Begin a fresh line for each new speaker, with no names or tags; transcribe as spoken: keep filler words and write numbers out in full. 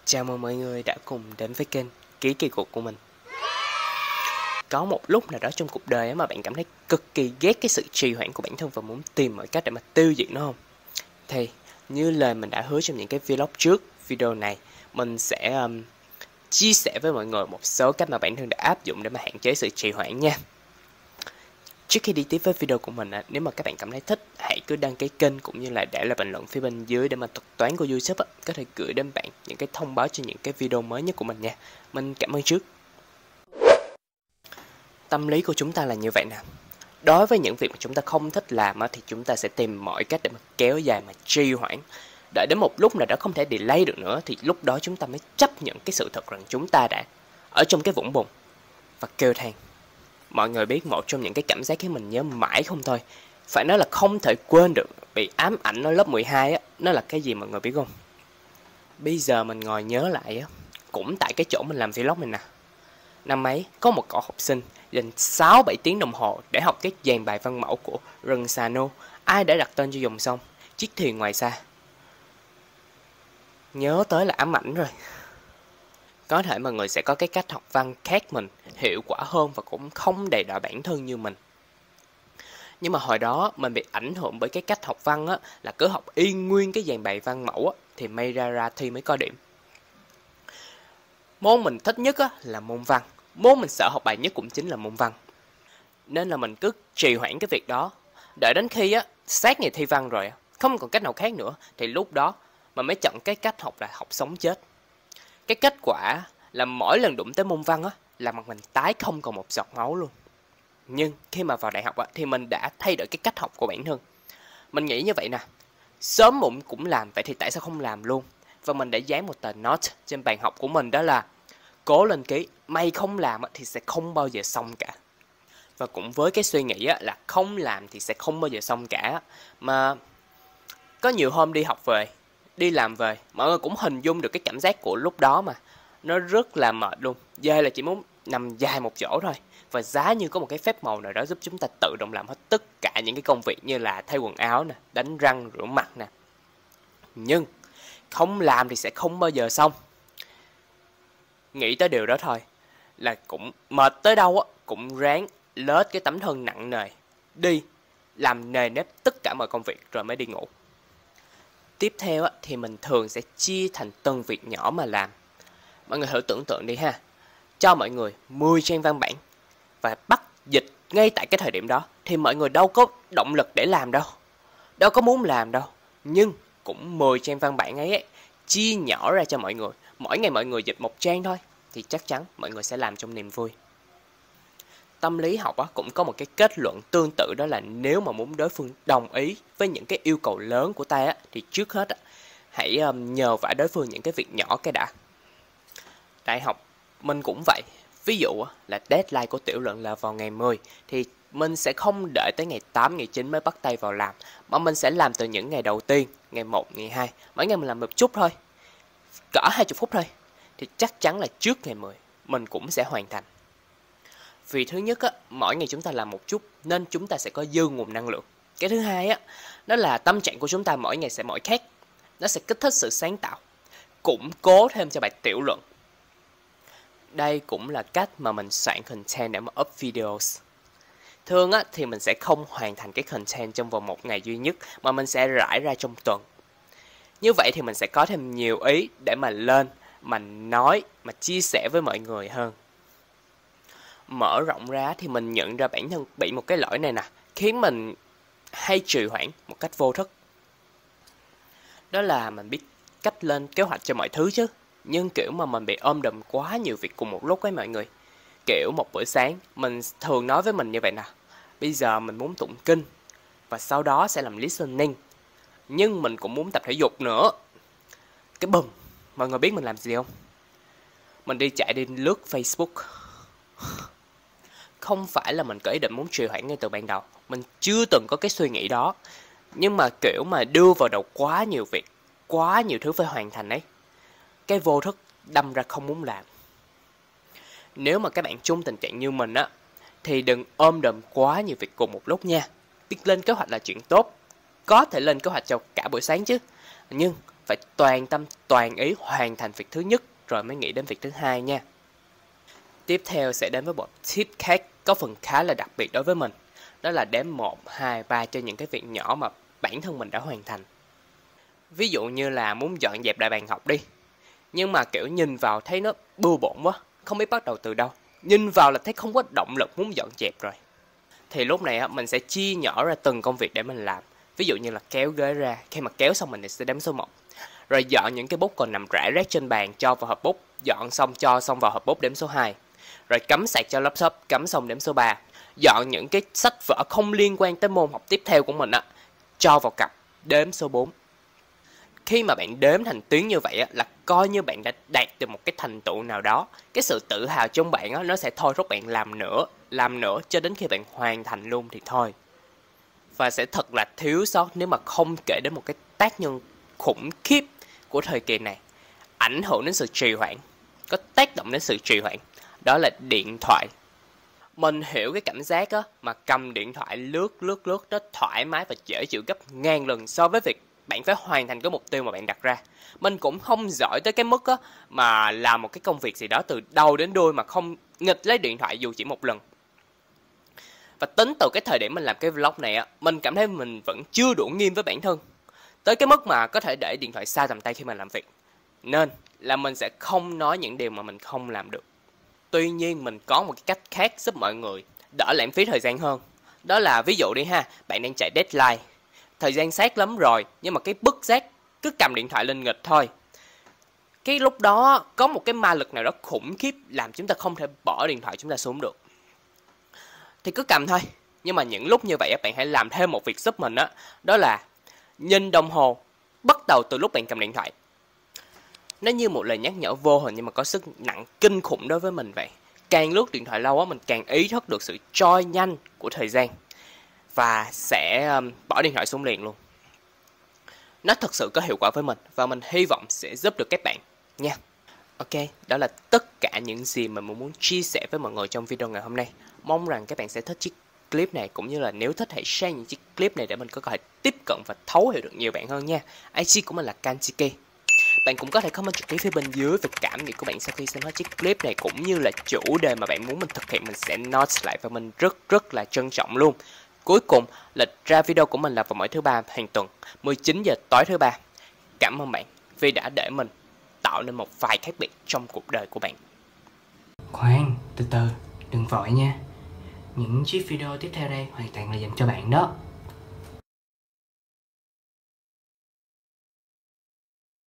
Chào mừng mọi người đã cùng đến với kênh Ký Kỳ Cục của mình. Có một lúc nào đó trong cuộc đời mà bạn cảm thấy cực kỳ ghét cái sự trì hoãn của bản thân và muốn tìm mọi cách để mà tiêu diệt nó không? Thì như lời mình đã hứa trong những cái vlog trước, video này mình sẽ um, chia sẻ với mọi người một số cách mà bản thân đã áp dụng để mà hạn chế sự trì hoãn nha. Trước khi đi tiếp với video của mình, nếu mà các bạn cảm thấy thích, hãy cứ đăng ký kênh cũng như là để lại bình luận phía bên dưới để mà thuật toán của YouTube có thể gửi đến bạn những cái thông báo cho những cái video mới nhất của mình nha. Mình cảm ơn trước. Tâm lý của chúng ta là như vậy nè. Đối với những việc mà chúng ta không thích làm thì chúng ta sẽ tìm mọi cách để mà kéo dài, mà trì hoãn. Đợi đến một lúc nào đó không thể delay được nữa thì lúc đó chúng ta mới chấp nhận cái sự thật rằng chúng ta đã ở trong cái vũng bùn và kêu than. Mọi người biết một trong những cái cảm giác khiến mình nhớ mãi không thôi, phải nói là không thể quên được, bị ám ảnh ở lớp mười hai á, nó là cái gì mọi người biết không? Bây giờ mình ngồi nhớ lại á, cũng tại cái chỗ mình làm vlog này nè. Năm ấy có một cậu học sinh dành sáu bảy tiếng đồng hồ để học cái dàn bài văn mẫu của Rensano. Ai đã đặt tên cho dòng sông Chiếc thuyền ngoài xa. Nhớ tới là ám ảnh rồi. Có thể mọi người sẽ có cái cách học văn khác mình, hiệu quả hơn và cũng không đầy đọa bản thân như mình. Nhưng mà hồi đó mình bị ảnh hưởng bởi cái cách học văn á, là cứ học y nguyên cái dàn bài văn mẫu á, thì may ra ra thi mới có điểm. Môn mình thích nhất á, là môn văn. Môn mình sợ học bài nhất cũng chính là môn văn. Nên là mình cứ trì hoãn cái việc đó. Đợi đến khi á, sát ngày thi văn rồi, không còn cách nào khác nữa, thì lúc đó mình mới chọn cái cách học là học sống chết. Cái kết quả là mỗi lần đụng tới môn văn á, là mặt mình tái không còn một giọt máu luôn. Nhưng khi mà vào đại học á, thì mình đã thay đổi cái cách học của bản thân. Mình nghĩ như vậy nè, sớm muộn cũng làm, vậy thì tại sao không làm luôn? Và mình đã dán một tờ note trên bàn học của mình, đó là cố lên ký, mày không làm á, thì sẽ không bao giờ xong cả. Và cũng với cái suy nghĩ á, là không làm thì sẽ không bao giờ xong cả. Mà có nhiều hôm đi học về, đi làm về, mọi người cũng hình dung được cái cảm giác của lúc đó mà. Nó rất là mệt luôn. Dê là chỉ muốn nằm dài một chỗ thôi. Và giá như có một cái phép màu nào đó giúp chúng ta tự động làm hết tất cả những cái công việc như là thay quần áo nè, đánh răng, rửa mặt nè. Nhưng không làm thì sẽ không bao giờ xong. Nghĩ tới điều đó thôi là cũng mệt tới đâu á, cũng ráng lết cái tấm thân nặng nề đi làm nề nếp tất cả mọi công việc rồi mới đi ngủ. Tiếp theo á, thì mình thường sẽ chia thành từng việc nhỏ mà làm. Mọi người thử tưởng tượng đi ha. Cho mọi người mười trang văn bản và bắt dịch ngay tại cái thời điểm đó, thì mọi người đâu có động lực để làm đâu, đâu có muốn làm đâu. Nhưng cũng mười trang văn bản ấy, ấy chia nhỏ ra cho mọi người, mỗi ngày mọi người dịch một trang thôi, thì chắc chắn mọi người sẽ làm trong niềm vui. Tâm lý học á, cũng có một cái kết luận tương tự, đó là nếu mà muốn đối phương đồng ý với những cái yêu cầu lớn của ta á, thì trước hết á, hãy um, nhờ vả đối phương những cái việc nhỏ cái đã. Đại học mình cũng vậy. Ví dụ á, là deadline của tiểu luận là vào ngày mười, thì mình sẽ không đợi tới ngày tám, ngày chín mới bắt tay vào làm, mà mình sẽ làm từ những ngày đầu tiên, ngày một, ngày hai. Mỗi ngày mình làm một chút thôi, cỡ hai mươi phút thôi, thì chắc chắn là trước ngày mười mình cũng sẽ hoàn thành. Vì thứ nhất á, mỗi ngày chúng ta làm một chút nên chúng ta sẽ có dư nguồn năng lượng. Cái thứ hai á, đó là tâm trạng của chúng ta mỗi ngày sẽ mỗi khác. Nó sẽ kích thích sự sáng tạo, củng cố thêm cho bài tiểu luận. Đây cũng là cách mà mình soạn content để mà up videos. Thường á, thì mình sẽ không hoàn thành cái content trong vòng một ngày duy nhất, mà mình sẽ rải ra trong tuần. Như vậy thì mình sẽ có thêm nhiều ý để mà lên, mà nói, mà chia sẻ với mọi người hơn. Mở rộng ra thì mình nhận ra bản thân bị một cái lỗi này nè, khiến mình hay trì hoãn một cách vô thức. Đó là mình biết cách lên kế hoạch cho mọi thứ chứ, nhưng kiểu mà mình bị ôm đùm quá nhiều việc cùng một lúc ấy mọi người. Kiểu một bữa sáng mình thường nói với mình như vậy nè, bây giờ mình muốn tụng kinh và sau đó sẽ làm listening, nhưng mình cũng muốn tập thể dục nữa. Cái bùm, mọi người biết mình làm gì không? Mình đi chạy đi lướt Facebook. Không phải là mình có ý định muốn trì hoãn ngay từ ban đầu, mình chưa từng có cái suy nghĩ đó. Nhưng mà kiểu mà đưa vào đầu quá nhiều việc, quá nhiều thứ phải hoàn thành ấy, cái vô thức đâm ra không muốn làm. Nếu mà các bạn chung tình trạng như mình á, thì đừng ôm đồm quá nhiều việc cùng một lúc nha. Biết lên kế hoạch là chuyện tốt, có thể lên kế hoạch cho cả buổi sáng chứ, nhưng phải toàn tâm toàn ý hoàn thành việc thứ nhất rồi mới nghĩ đến việc thứ hai nha. Tiếp theo sẽ đến với một tip khác có phần khá là đặc biệt đối với mình. Đó là đếm một, hai, ba cho những cái việc nhỏ mà bản thân mình đã hoàn thành. Ví dụ như là muốn dọn dẹp lại bàn học đi. Nhưng mà kiểu nhìn vào thấy nó bừa bộn quá, không biết bắt đầu từ đâu. Nhìn vào là thấy không có động lực muốn dọn dẹp rồi. Thì lúc này mình sẽ chia nhỏ ra từng công việc để mình làm. Ví dụ như là kéo ghế ra, khi mà kéo xong mình sẽ đếm số một. Rồi dọn những cái bút còn nằm rải rác trên bàn cho vào hộp bút. Dọn xong cho xong vào hộp bút đếm số hai. Rồi cắm sạc cho laptop, cắm xong đếm số ba. Dọn những cái sách vở không liên quan tới môn học tiếp theo của mình á, cho vào cặp, đếm số bốn. Khi mà bạn đếm thành tiếng như vậy á, là coi như bạn đã đạt được một cái thành tựu nào đó. Cái sự tự hào trong bạn á, nó sẽ thôi thúc bạn làm nữa, làm nữa cho đến khi bạn hoàn thành luôn thì thôi. Và sẽ thật là thiếu sót nếu mà không kể đến một cái tác nhân khủng khiếp của thời kỳ này, ảnh hưởng đến sự trì hoãn, có tác động đến sự trì hoãn. Đó là điện thoại. Mình hiểu cái cảm giác á, mà cầm điện thoại lướt lướt lướt nó thoải mái và dễ chịu gấp ngàn lần so với việc bạn phải hoàn thành cái mục tiêu mà bạn đặt ra. Mình cũng không giỏi tới cái mức á, mà làm một cái công việc gì đó từ đầu đến đuôi mà không nghịch lấy điện thoại dù chỉ một lần. Và tính từ cái thời điểm mình làm cái vlog này á, mình cảm thấy mình vẫn chưa đủ nghiêm với bản thân. Tới cái mức mà có thể để điện thoại xa tầm tay khi mà làm việc. Nên là mình sẽ không nói những điều mà mình không làm được. Tuy nhiên mình có một cái cách khác giúp mọi người đỡ lãng phí thời gian hơn. Đó là ví dụ đi ha, bạn đang chạy deadline. Thời gian sát lắm rồi, nhưng mà cái bức giác cứ cầm điện thoại lên nghịch thôi. Cái lúc đó có một cái ma lực nào đó khủng khiếp làm chúng ta không thể bỏ điện thoại chúng ta xuống được. Thì cứ cầm thôi. Nhưng mà những lúc như vậy bạn hãy làm thêm một việc giúp mình đó. Đó là nhìn đồng hồ bắt đầu từ lúc bạn cầm điện thoại. Nó như một lời nhắc nhở vô hình nhưng mà có sức nặng kinh khủng đối với mình vậy. Càng lướt điện thoại lâu á, mình càng ý thức được sự trôi nhanh của thời gian. Và sẽ um, bỏ điện thoại xuống liền luôn. Nó thật sự có hiệu quả với mình. Và mình hy vọng sẽ giúp được các bạn nha. Ok, đó là tất cả những gì mà mình muốn chia sẻ với mọi người trong video ngày hôm nay. Mong rằng các bạn sẽ thích chiếc clip này. Cũng như là nếu thích hãy share những chiếc clip này để mình có thể tiếp cận và thấu hiểu được nhiều bạn hơn nha. i giê của mình là Kanchiki. Bạn cũng có thể comment trực tiếp phía bên dưới về cảm nghĩ của bạn sau khi xem hết chiếc clip này, cũng như là chủ đề mà bạn muốn mình thực hiện, mình sẽ note lại và mình rất rất là trân trọng luôn. Cuối cùng, lịch ra video của mình là vào mỗi thứ ba hàng tuần, mười chín giờ tối thứ ba. Cảm ơn bạn vì đã để mình tạo nên một vài khác biệt trong cuộc đời của bạn.
Khoan, từ từ, đừng vội nha. Những chiếc video tiếp theo đây hoàn toàn là dành cho bạn đó.